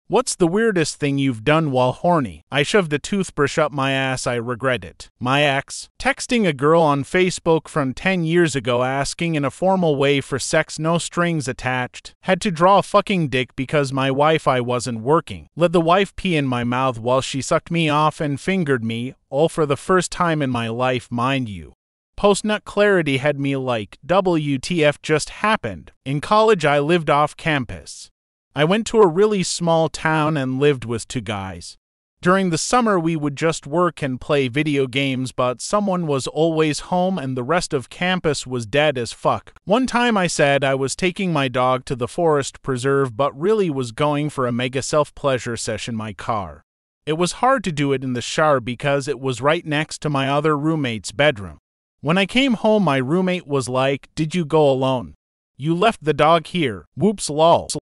What's the weirdest thing you've done while horny? I shoved a toothbrush up my ass, I regret it. My ex. Texting a girl on Facebook from 10 years ago asking in a formal way for sex, no strings attached. Had to draw a fucking dick because my Wi-Fi wasn't working. Let the wife pee in my mouth while she sucked me off and fingered me, all for the first time in my life, mind you. Post-nut clarity had me like, WTF just happened. In college I lived off campus. I went to a really small town and lived with two guys. During the summer we would just work and play video games, but someone was always home and the rest of campus was dead as fuck. One time I said I was taking my dog to the forest preserve but really was going for a mega self-pleasure session in my car. It was hard to do it in the shower because it was right next to my other roommate's bedroom. When I came home my roommate was like, "Did you go alone? You left the dog here. Whoops lol."